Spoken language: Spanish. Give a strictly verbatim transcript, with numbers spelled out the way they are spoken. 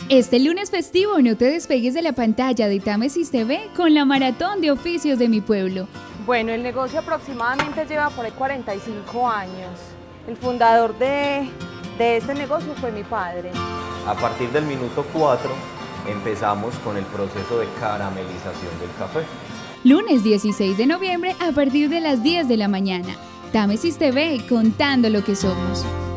Este lunes festivo no te despegues de la pantalla de Támesis T V con la maratón de oficios de mi pueblo. Bueno, el negocio aproximadamente lleva por ahí cuarenta y cinco años. El fundador de, de este negocio fue mi padre. A partir del minuto cuatro empezamos con el proceso de caramelización del café. Lunes dieciséis de noviembre a partir de las diez de la mañana. Támesis T V, contando lo que somos.